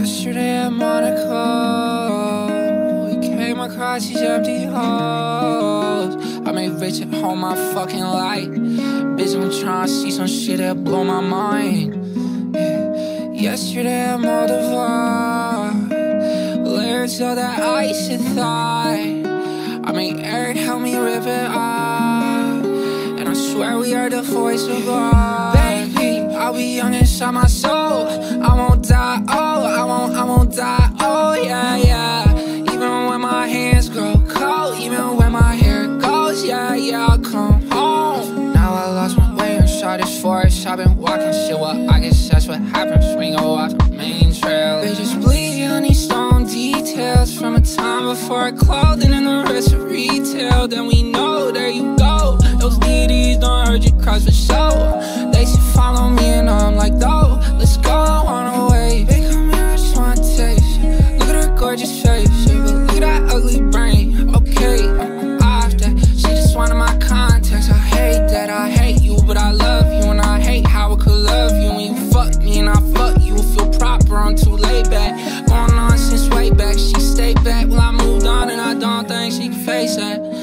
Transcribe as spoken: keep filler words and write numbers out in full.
Yesterday at Monaco, we came across these empty hoes. I made rich at home, my fucking light. Bitch, I'm trying to see some shit that blow my mind. Yeah. Yesterday at Moldova, lyrics of that ice and thawed. I made Eric help me rip it off, and I swear we are the voice of God. Baby, I'll be young inside my soul. I won't die, oh, I won't, I won't die, oh yeah, yeah. Even when my hands grow cold, even when my hair goes, yeah, yeah, I'll come home. Now I lost my way and shot this forest. I've been walking shit, well, I guess that's what happens when you go off the main trail. They just bleed on these stone details from a time before clothing and the rest of retail. Then we know, there you go, those D Ds don't hurt your cross for show. They say follow me and I'm like, no, let's go, I wanna wait. They come here, I just wanna taste. Look at her gorgeous face, but look at that ugly brain. Okay, I'm off that, she just wanted my context. I hate that, I hate you, but I love you. And I hate how I could love you when you fuck me and I fuck you. Feel proper, I'm too laid back. Going on since way back, she stayed back. Well, I moved on and I don't think she can face that.